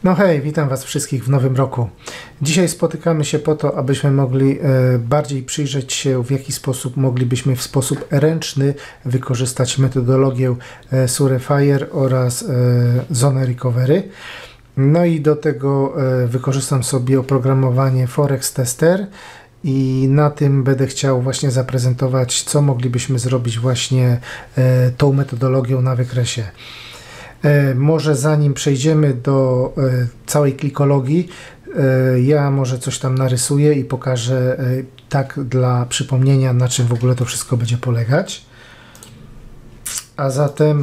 No hej, witam Was wszystkich w nowym roku. Dzisiaj spotykamy się po to, abyśmy mogli bardziej przyjrzeć się, w jaki sposób moglibyśmy w sposób ręczny wykorzystać metodologię Surefire oraz Zone Recovery. No i do tego wykorzystam sobie oprogramowanie Forex Tester i na tym będę chciał właśnie zaprezentować, co moglibyśmy zrobić właśnie tą metodologią na wykresie. Może zanim przejdziemy do całej klikologii, ja może coś tam narysuję i pokażę tak dla przypomnienia, na czym w ogóle to wszystko będzie polegać. A zatem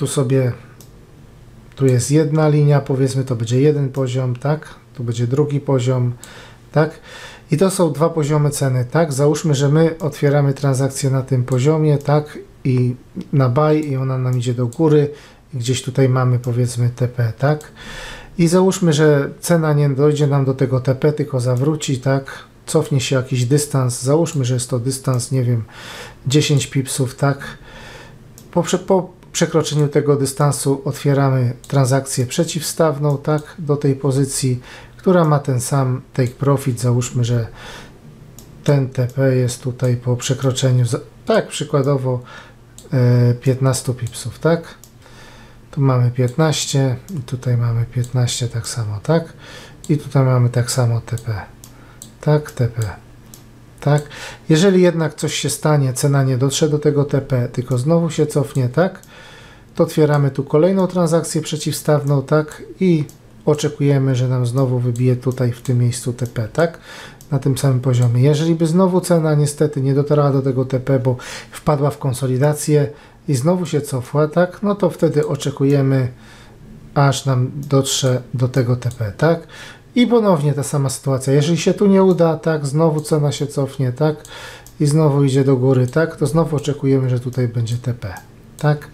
tu jest jedna linia, powiedzmy to będzie jeden poziom, tak? Tu będzie drugi poziom, tak? I to są dwa poziomy ceny, tak? Załóżmy, że my otwieramy transakcję na tym poziomie, tak? I na buy i ona nam idzie do góry. Gdzieś tutaj mamy powiedzmy TP, tak? I załóżmy, że cena nie dojdzie nam do tego TP, tylko zawróci, tak? Cofnie się jakiś dystans, załóżmy, że jest to dystans, nie wiem, 10 pipsów, tak? Po przekroczeniu tego dystansu otwieramy transakcję przeciwstawną, tak? Do tej pozycji, która ma ten sam take profit, załóżmy, że ten TP jest tutaj po przekroczeniu, tak przykładowo 15 pipsów, tak? Tu mamy 15 i tutaj mamy 15 tak samo, tak? I tutaj mamy tak samo TP. Tak, TP. Tak? Jeżeli jednak coś się stanie, cena nie dotrze do tego TP, tylko znowu się cofnie, tak? To otwieramy tu kolejną transakcję przeciwstawną, tak? I oczekujemy, że nam znowu wybije tutaj w tym miejscu TP, tak? Na tym samym poziomie. Jeżeli by znowu cena niestety nie dotarła do tego TP, bo wpadła w konsolidację, i znowu się cofła, tak? No to wtedy oczekujemy, aż nam dotrze do tego TP, tak? I ponownie ta sama sytuacja. Jeżeli się tu nie uda, tak? Znowu cena się cofnie, tak? I znowu idzie do góry, tak? To znowu oczekujemy, że tutaj będzie TP, tak?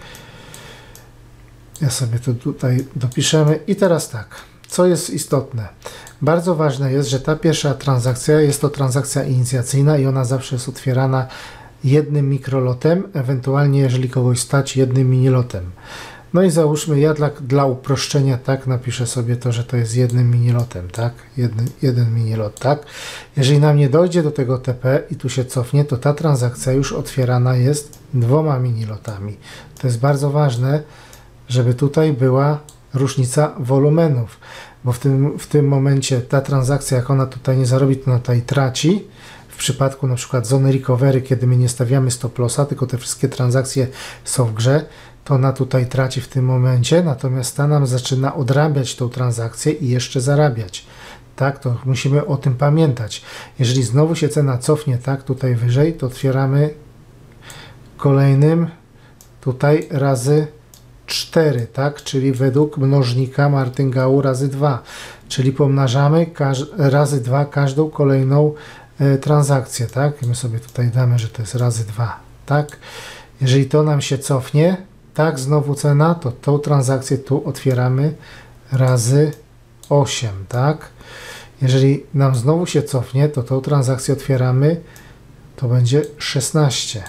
Ja sobie to tutaj dopiszemy. I teraz tak, co jest istotne? Bardzo ważne jest, że ta pierwsza transakcja jest to transakcja inicjacyjna i ona zawsze jest otwierana jednym mikrolotem, ewentualnie jeżeli kogoś stać jednym minilotem. No i załóżmy, ja dla uproszczenia tak napiszę sobie to, że to jest jednym minilotem, tak? Jeden minilot, tak? Jeżeli nam nie dojdzie do tego TP i tu się cofnie, to ta transakcja już otwierana jest dwoma minilotami. To jest bardzo ważne, żeby tutaj była różnica wolumenów, bo w tym momencie ta transakcja, jak ona tutaj nie zarobi, to ona tutaj traci. W przypadku na przykład Zone Recovery, kiedy my nie stawiamy stop lossa, tylko te wszystkie transakcje są w grze, to ona tutaj traci w tym momencie, natomiast ta nam zaczyna odrabiać tą transakcję i jeszcze zarabiać. Tak, to musimy o tym pamiętać. Jeżeli znowu się cena cofnie, tak, tutaj wyżej, to otwieramy kolejnym tutaj razy 4, tak, czyli według mnożnika Martingału razy 2, czyli pomnażamy razy 2 każdą kolejną transakcję, tak? I my sobie tutaj damy, że to jest razy 2, tak? Jeżeli to nam się cofnie, tak, znowu cena, to tą transakcję tu otwieramy razy 8, tak? Jeżeli nam znowu się cofnie, to tą transakcję otwieramy, to będzie 16.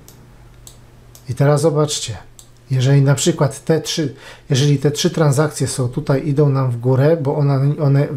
I teraz zobaczcie, jeżeli na przykład jeżeli te trzy transakcje są tutaj, idą nam w górę, bo one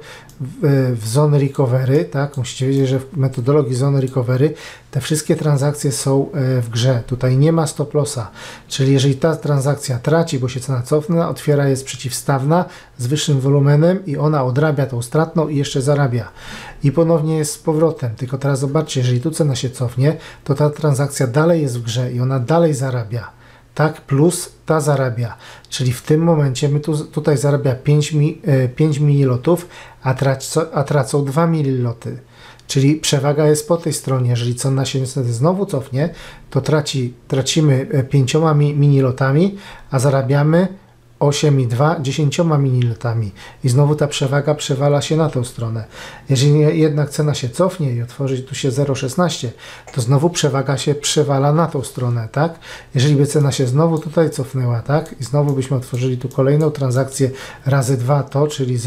w Zone Recovery, tak, musicie wiedzieć, że w metodologii Zone Recovery te wszystkie transakcje są w grze. Tutaj nie ma stop lossa, czyli jeżeli ta transakcja traci, bo się cena cofna, otwiera jest przeciwstawna z wyższym wolumenem i ona odrabia tą stratną i jeszcze zarabia. I ponownie jest z powrotem, tylko teraz zobaczcie, jeżeli tu cena się cofnie, to ta transakcja dalej jest w grze i ona dalej zarabia. Tak, plus ta zarabia, czyli w tym momencie my tutaj zarabia 5 mililotów, a tracą 2 mililoty, czyli przewaga jest po tej stronie. Jeżeli cena się niestety znowu cofnie, to tracimy 5 minilotami, a zarabiamy 8,2 10 minilotami i znowu ta przewaga przewala się na tą stronę. Jeżeli jednak cena się cofnie i otworzy tu się 0,16, to znowu przewaga się przewala na tą stronę, tak? Jeżeli by cena się znowu tutaj cofnęła, tak? I znowu byśmy otworzyli tu kolejną transakcję razy 2 to, czyli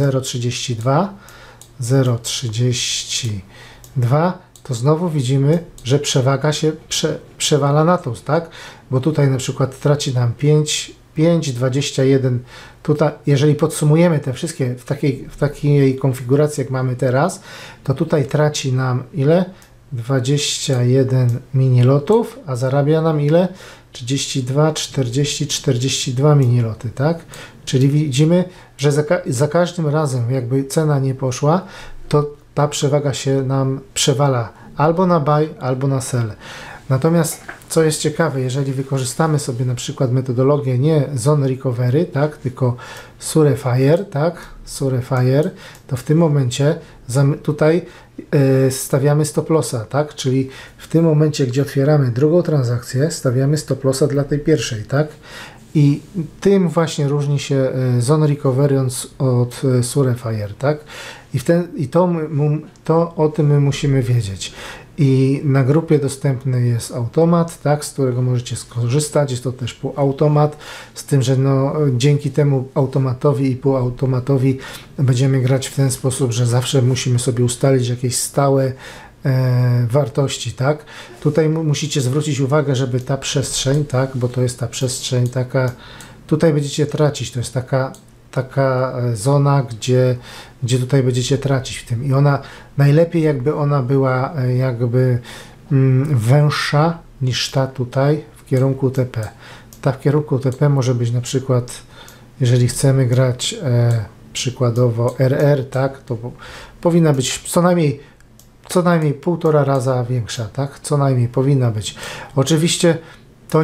0,32, to znowu widzimy, że przewaga się przewala na tą, tak? Bo tutaj na przykład traci nam 5 5, 21. Tutaj, jeżeli podsumujemy te wszystkie w takiej konfiguracji, jak mamy teraz, to tutaj traci nam ile? 21 minilotów, a zarabia nam ile? 32, 40, 42 miniloty, tak? Czyli widzimy, że za każdym razem, jakby cena nie poszła, to ta przewaga się nam przewala albo na buy, albo na sell. Natomiast, co jest ciekawe, jeżeli wykorzystamy sobie na przykład metodologię nie Zone Recovery, tak, tylko Surefire, tak, Surefire, to w tym momencie tutaj stawiamy stop lossa, tak, czyli w tym momencie, gdzie otwieramy drugą transakcję, stawiamy stop lossa dla tej pierwszej, tak, i tym właśnie różni się Zone Recovery od Surefire, tak, i to o tym my musimy wiedzieć. I na grupie dostępny jest automat, tak, z którego możecie skorzystać. Jest to też półautomat, z tym, że no, dzięki temu automatowi i półautomatowi będziemy grać w ten sposób, że zawsze musimy sobie ustalić jakieś stałe wartości, tak. Tutaj musicie zwrócić uwagę, żeby ta przestrzeń, tak, bo to jest ta przestrzeń taka, tutaj będziecie tracić, to jest taka zona, gdzie tutaj będziecie tracić w tym i ona najlepiej jakby ona była jakby węższa niż ta tutaj w kierunku TP. Ta w kierunku TP może być na przykład, jeżeli chcemy grać przykładowo RR, tak, to powinna być co najmniej 1,5 raza większa, tak, co najmniej powinna być. Oczywiście to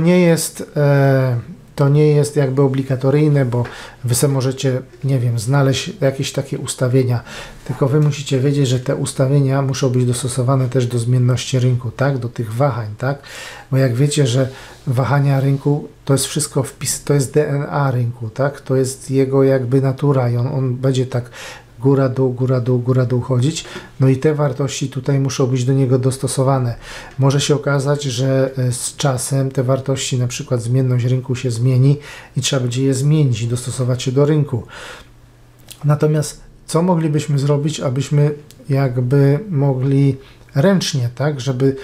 nie jest jakby obligatoryjne, bo wy sobie możecie, nie wiem, znaleźć jakieś takie ustawienia, tylko wy musicie wiedzieć, że te ustawienia muszą być dostosowane też do zmienności rynku, tak, do tych wahań, tak, bo jak wiecie, że wahania rynku to jest wszystko to jest DNA rynku, tak, to jest jego jakby natura i on będzie tak góra, dół, góra, dół, góra, dół chodzić, no i te wartości tutaj muszą być do niego dostosowane. Może się okazać, że z czasem te wartości, na przykład zmienność rynku się zmieni i trzeba będzie je zmienić i dostosować się do rynku. Natomiast co moglibyśmy zrobić, abyśmy jakby mogli ręcznie, tak, żeby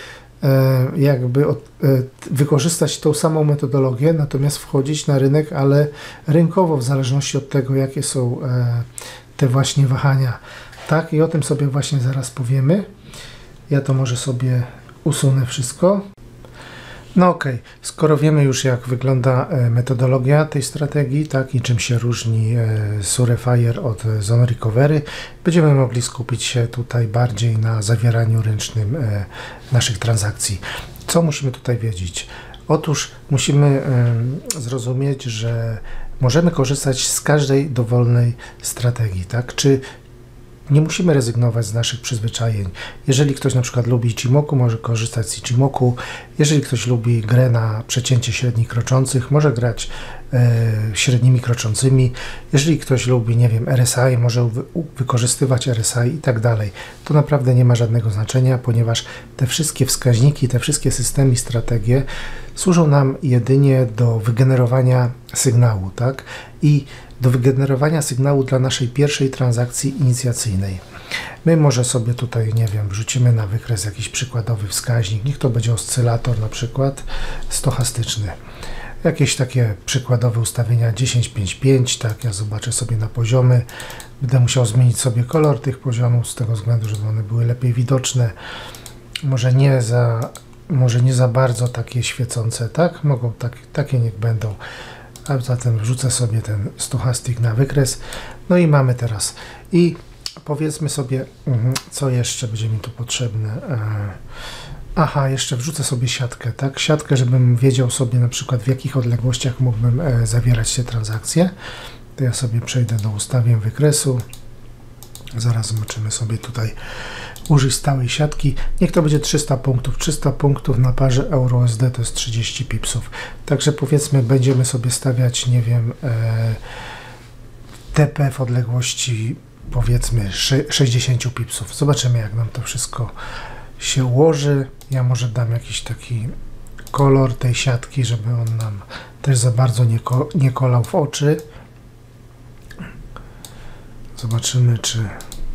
wykorzystać tą samą metodologię, natomiast wchodzić na rynek, ale rynkowo, w zależności od tego, jakie są te właśnie wahania. Tak, i o tym sobie właśnie zaraz powiemy. Ja to może sobie usunę wszystko. No okej, skoro wiemy już, jak wygląda metodologia tej strategii, tak, i czym się różni Surefire od Zone Recovery, będziemy mogli skupić się tutaj bardziej na zawieraniu ręcznym naszych transakcji. Co musimy tutaj wiedzieć? Otóż musimy zrozumieć, że możemy korzystać z każdej dowolnej strategii, tak? Czy nie musimy rezygnować z naszych przyzwyczajeń. Jeżeli ktoś na przykład lubi Ichimoku, może korzystać z Ichimoku. Jeżeli ktoś lubi grę na przecięcie średnich kroczących, może grać średnimi kroczącymi. Jeżeli ktoś lubi, nie wiem, RSI, może wykorzystywać RSI i tak dalej. To naprawdę nie ma żadnego znaczenia, ponieważ te wszystkie wskaźniki, te wszystkie systemy i strategie służą nam jedynie do wygenerowania sygnału, tak? I do wygenerowania sygnału dla naszej pierwszej transakcji inicjacyjnej. My może sobie tutaj, nie wiem, wrzucimy na wykres jakiś przykładowy wskaźnik, niech to będzie oscylator na przykład stochastyczny. Jakieś takie przykładowe ustawienia 10,5,5, tak, ja zobaczę sobie na poziomy, będę musiał zmienić sobie kolor tych poziomów z tego względu, żeby one były lepiej widoczne. Może nie za bardzo takie świecące, tak, mogą takie niech będą. A zatem wrzucę sobie ten stochastik na wykres. No i mamy teraz. I powiedzmy sobie, co jeszcze będzie mi tu potrzebne. Aha, jeszcze wrzucę sobie siatkę, tak? Siatkę, żebym wiedział sobie na przykład, w jakich odległościach mógłbym zawierać te transakcje. To ja sobie przejdę do ustawień wykresu. Zaraz zobaczymy sobie tutaj użyć stałej siatki. Niech to będzie 300 punktów. 300 punktów na parze EURUSD to jest 30 pipsów. Także powiedzmy, będziemy sobie stawiać, nie wiem, TP w odległości powiedzmy 60 pipsów. Zobaczymy, jak nam to wszystko się ułoży. Ja może dam jakiś taki kolor tej siatki, żeby on nam też za bardzo nie kolał w oczy. Zobaczymy, czy...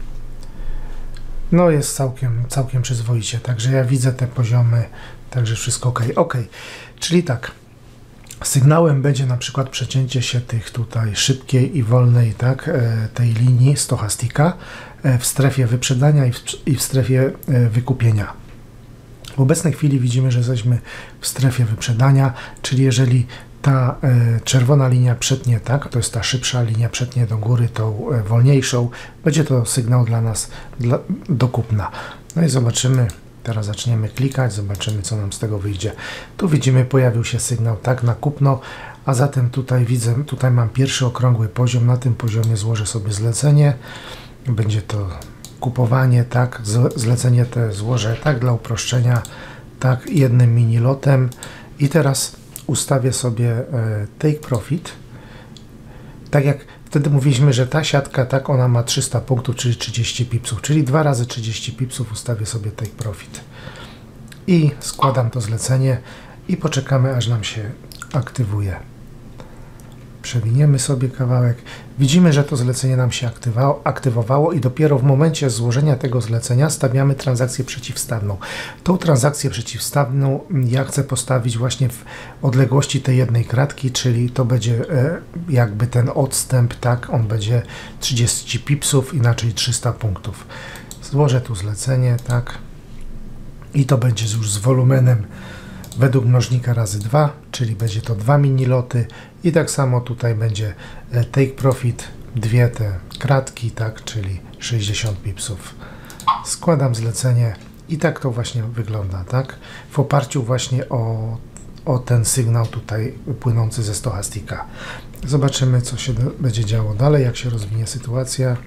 No jest całkiem przyzwoicie, także ja widzę te poziomy, także wszystko ok. Ok, czyli tak, Sygnałem będzie na przykład przecięcie się tych tutaj szybkiej i wolnej, tak, tej linii stochastika w strefie wyprzedania i w strefie wykupienia. W obecnej chwili widzimy, że jesteśmy w strefie wyprzedania, czyli jeżeli ta czerwona linia przetnie, tak, to jest ta szybsza linia, przetnie do góry tą wolniejszą, będzie to sygnał dla nas do kupna. No i zobaczymy, teraz zaczniemy klikać, zobaczymy, co nam z tego wyjdzie. Tu widzimy, pojawił się sygnał, tak, na kupno, a zatem tutaj widzę, tutaj mam pierwszy okrągły poziom, na tym poziomie złożę sobie zlecenie, będzie to kupowanie, tak, zlecenie te złożę, tak, dla uproszczenia, tak, jednym mini lotem i teraz ustawię sobie take profit, tak jak wtedy mówiliśmy, że ta siatka, tak, ona ma 300 punktów, czyli 30 pipsów, czyli 2 razy 30 pipsów ustawię sobie take profit i składam to zlecenie i poczekamy, aż nam się aktywuje. Przewiniemy sobie kawałek. Widzimy, że to zlecenie nam się aktywowało i dopiero w momencie złożenia tego zlecenia stawiamy transakcję przeciwstawną. Tą transakcję przeciwstawną ja chcę postawić właśnie w odległości tej jednej kratki, czyli to będzie jakby ten odstęp, tak, on będzie 30 pipsów, inaczej 300 punktów. Złożę tu zlecenie, tak, i to będzie już z wolumenem według mnożnika razy 2, czyli będzie to 2 mini loty i tak samo tutaj będzie take profit, dwie te kratki, tak, czyli 60 pipsów. Składam zlecenie i tak to właśnie wygląda, tak, w oparciu właśnie o ten sygnał tutaj płynący ze stochastika. Zobaczymy, co się będzie działo dalej, jak się rozwinie sytuacja.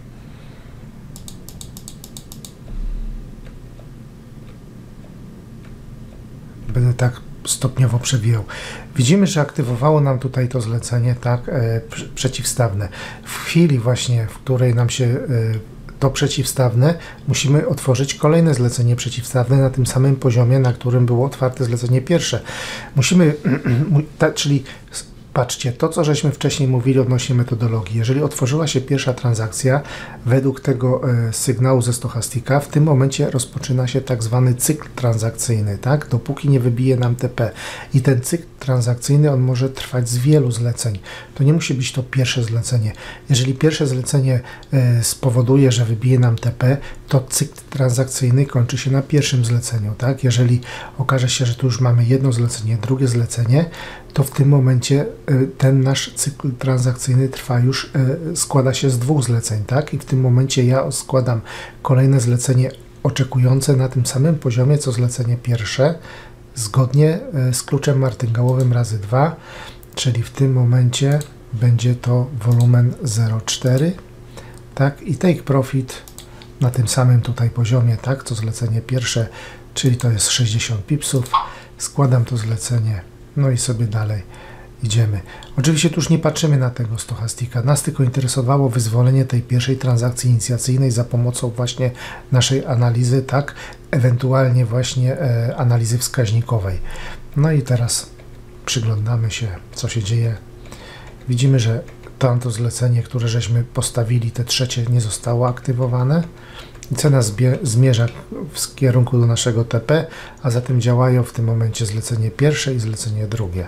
Będę tak stopniowo przewijał. Widzimy, że aktywowało nam tutaj to zlecenie, tak, przeciwstawne. W chwili właśnie, w której nam się to przeciwstawne, musimy otworzyć kolejne zlecenie przeciwstawne na tym samym poziomie, na którym było otwarte zlecenie pierwsze. Musimy, czyli patrzcie, to co żeśmy wcześniej mówili odnośnie metodologii. Jeżeli otworzyła się pierwsza transakcja według tego sygnału ze stochastika, w tym momencie rozpoczyna się tak zwany cykl transakcyjny, tak? Dopóki nie wybije nam TP. I ten cykl transakcyjny, on może trwać z wielu zleceń. To nie musi być to pierwsze zlecenie. Jeżeli pierwsze zlecenie spowoduje, że wybije nam TP, to cykl transakcyjny kończy się na pierwszym zleceniu, tak? Jeżeli okaże się, że tu już mamy jedno zlecenie, drugie zlecenie, to w tym momencie ten nasz cykl transakcyjny trwa już, składa się z 2 zleceń, tak? I w tym momencie ja składam kolejne zlecenie oczekujące na tym samym poziomie, co zlecenie pierwsze, zgodnie z kluczem martyngałowym razy 2, czyli w tym momencie będzie to wolumen 0,4, tak? I take profit na tym samym tutaj poziomie, tak? Co zlecenie pierwsze, czyli to jest 60 pipsów. Składam to zlecenie, no i sobie dalej idziemy. Oczywiście tu już nie patrzymy na tego stochastika. Nas tylko interesowało wyzwolenie tej pierwszej transakcji inicjacyjnej za pomocą właśnie naszej analizy, tak, ewentualnie właśnie analizy wskaźnikowej. No i teraz przyglądamy się, co się dzieje. Widzimy, że tamto zlecenie, które żeśmy postawili, te trzecie, nie zostało aktywowane. Cena zmierza w kierunku do naszego TP, a zatem działają w tym momencie zlecenie pierwsze i zlecenie drugie.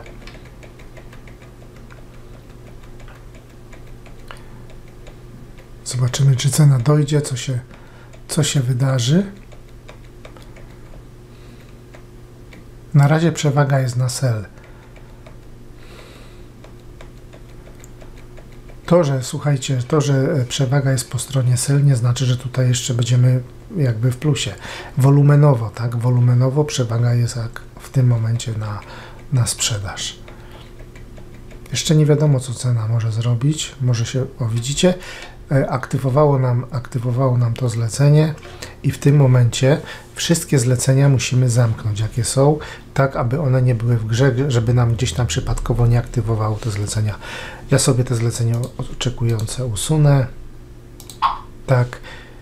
Zobaczymy, czy cena dojdzie, co się wydarzy. Na razie przewaga jest na sell. To, że słuchajcie, że przewaga jest po stronie sell, nie znaczy, że tutaj jeszcze będziemy jakby w plusie. Wolumenowo, tak? Wolumenowo przewaga jest jak w tym momencie na sprzedaż. Jeszcze nie wiadomo, co cena może zrobić. Może się, widzicie, aktywowało nam to zlecenie i w tym momencie wszystkie zlecenia musimy zamknąć, jakie są, tak aby one nie były w grze, żeby nam gdzieś tam przypadkowo nie aktywowało te zlecenia. Ja sobie te zlecenia oczekujące usunę. Tak.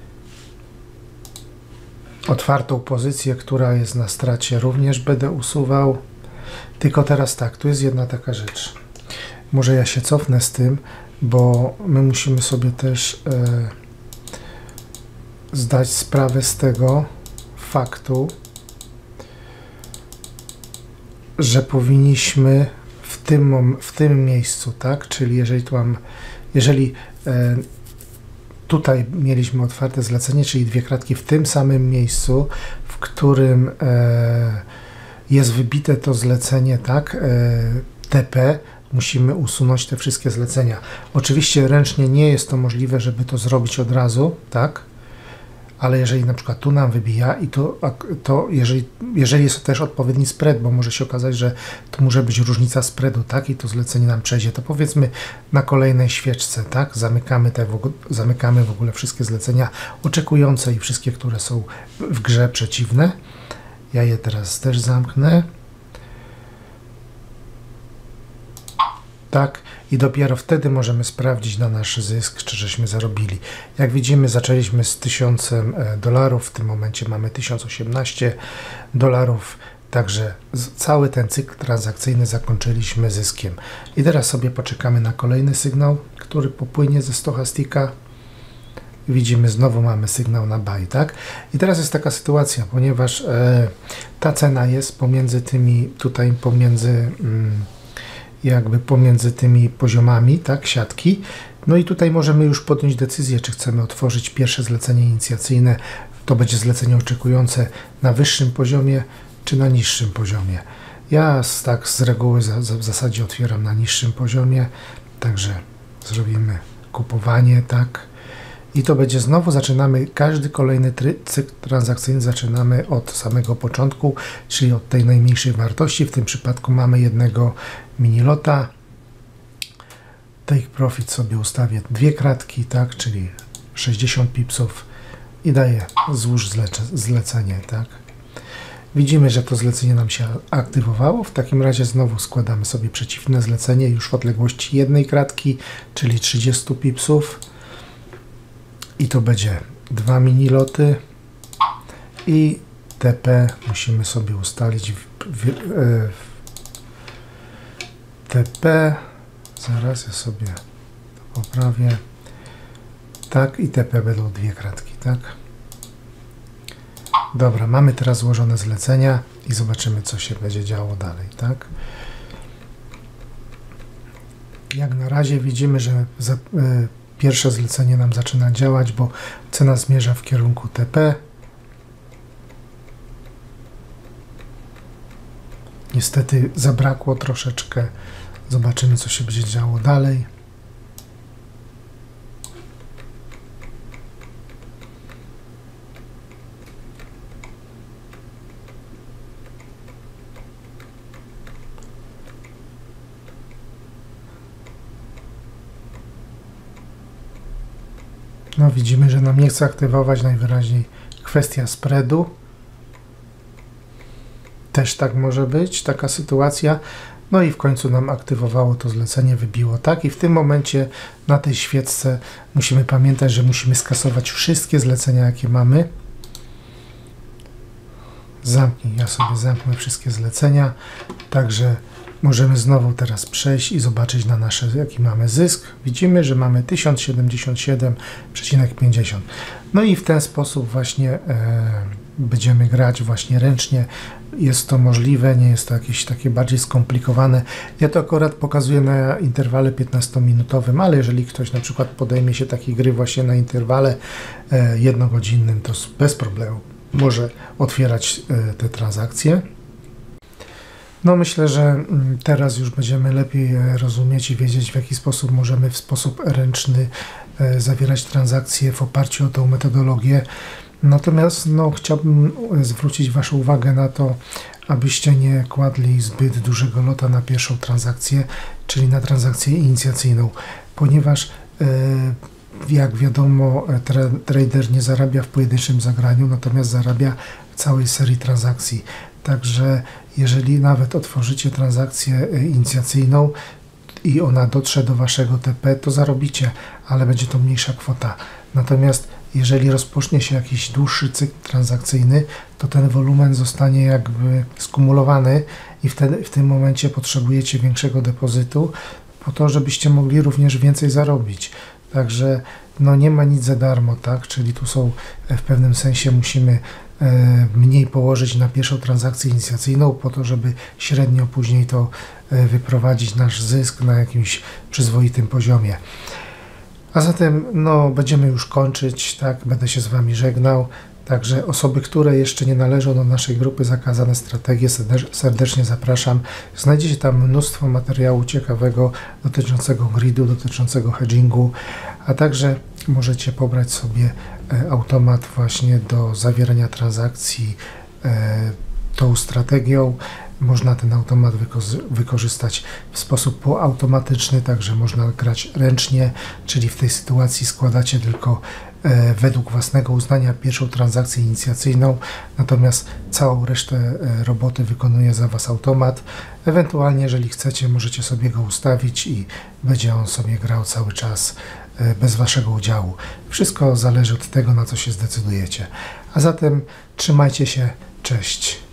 Otwartą pozycję, która jest na stracie, również będę usuwał. Tylko teraz tak, tu jest jedna taka rzecz. Może ja się cofnę z tym, bo my musimy sobie też zdać sprawę z tego faktu, że powinniśmy w w tym miejscu, tak? Czyli jeżeli tutaj mieliśmy otwarte zlecenie, czyli dwie kratki w tym samym miejscu, w którym jest wybite to zlecenie, tak? TP, musimy usunąć te wszystkie zlecenia. Oczywiście ręcznie nie jest to możliwe, żeby to zrobić od razu, tak? Ale jeżeli na przykład tu nam wybija i to jeżeli jest też odpowiedni spread, bo może się okazać, że tu może być różnica spreadu, tak? I to zlecenie nam przejdzie, to powiedzmy na kolejnej świeczce, tak? Zamykamy w ogóle wszystkie zlecenia oczekujące i wszystkie, które są w grze przeciwne. Ja je teraz też zamknę. Tak, i dopiero wtedy możemy sprawdzić na nasz zysk, czy żeśmy zarobili. Jak widzimy, zaczęliśmy z $1000, w tym momencie mamy $1018, także cały ten cykl transakcyjny zakończyliśmy zyskiem. I teraz sobie poczekamy na kolejny sygnał, który popłynie ze stochastika. Widzimy, znowu mamy sygnał na buy, tak? I teraz jest taka sytuacja, ponieważ ta cena jest pomiędzy tymi poziomami, tak, siatki. No i tutaj możemy już podjąć decyzję, czy chcemy otworzyć pierwsze zlecenie inicjacyjne, to będzie zlecenie oczekujące na wyższym poziomie, czy na niższym poziomie. Ja tak z reguły w zasadzie otwieram na niższym poziomie, także zrobimy kupowanie, tak. I to będzie znowu, zaczynamy każdy kolejny cykl transakcyjny, zaczynamy od samego początku, czyli od tej najmniejszej wartości. W tym przypadku mamy jednego minilota. Take profit sobie ustawię dwie kratki, tak, czyli 60 pipsów i daję złóż zlecenie, tak. Widzimy, że to zlecenie nam się aktywowało. W takim razie znowu składamy sobie przeciwne zlecenie już w odległości jednej kratki, czyli 30 pipsów. I to będzie 2 miniloty i TP musimy sobie ustalić TP, zaraz ja sobie to poprawię, tak, i TP będą dwie kratki, tak. Dobra, mamy teraz złożone zlecenia i zobaczymy, co się będzie działo dalej, tak. Jak na razie widzimy, że pierwsze zlecenie nam zaczyna działać, bo cena zmierza w kierunku TP. Niestety zabrakło troszeczkę. Zobaczymy, co się będzie działo dalej. No widzimy, że nam nie chce aktywować, najwyraźniej kwestia spreadu. Też tak może być, taka sytuacja. No i w końcu nam aktywowało to zlecenie, wybiło, tak. I w tym momencie na tej świeczce musimy pamiętać, że musimy skasować wszystkie zlecenia, jakie mamy. Zamknij, ja sobie zamknę wszystkie zlecenia, także możemy znowu teraz przejść i zobaczyć na nasze, jaki mamy zysk. Widzimy, że mamy 1077,50. No i w ten sposób właśnie będziemy grać właśnie ręcznie. Jest to możliwe, nie jest to jakieś takie bardziej skomplikowane. Ja to akurat pokazuję na interwale 15-minutowym, ale jeżeli ktoś na przykład podejmie się takiej gry właśnie na interwale jednogodzinnym, to bez problemu może otwierać te transakcje. No myślę, że teraz już będziemy lepiej rozumieć i wiedzieć, w jaki sposób możemy w sposób ręczny zawierać transakcje w oparciu o tą metodologię. Natomiast no, chciałbym zwrócić Waszą uwagę na to, abyście nie kładli zbyt dużego lota na pierwszą transakcję, czyli na transakcję inicjacyjną, ponieważ jak wiadomo, trader nie zarabia w pojedynczym zagraniu, natomiast zarabia w całej serii transakcji. Także jeżeli nawet otworzycie transakcję inicjacyjną i ona dotrze do Waszego TP, to zarobicie, ale będzie to mniejsza kwota. Natomiast jeżeli rozpocznie się jakiś dłuższy cykl transakcyjny, to ten wolumen zostanie jakby skumulowany i wtedy w tym momencie potrzebujecie większego depozytu po to, żebyście mogli również więcej zarobić. Także no nie ma nic za darmo, tak? Czyli tu są w pewnym sensie musimy mniej położyć na pierwszą transakcję inicjacyjną po to, żeby średnio później to wyprowadzić nasz zysk na jakimś przyzwoitym poziomie. A zatem no, będziemy już kończyć, tak? Będę się z Wami żegnał. Także osoby, które jeszcze nie należą do naszej grupy Zakazane Strategie, serdecznie zapraszam. Znajdziecie tam mnóstwo materiału ciekawego dotyczącego gridu, dotyczącego hedgingu, a także możecie pobrać sobie automat właśnie do zawierania transakcji tą strategią. Można ten automat wykorzystać w sposób półautomatyczny, także można grać ręcznie, czyli w tej sytuacji składacie tylko według własnego uznania pierwszą transakcję inicjacyjną, natomiast całą resztę roboty wykonuje za Was automat. Ewentualnie, jeżeli chcecie, możecie sobie go ustawić i będzie on sobie grał cały czas bez Waszego udziału. Wszystko zależy od tego, na co się zdecydujecie. A zatem trzymajcie się, cześć.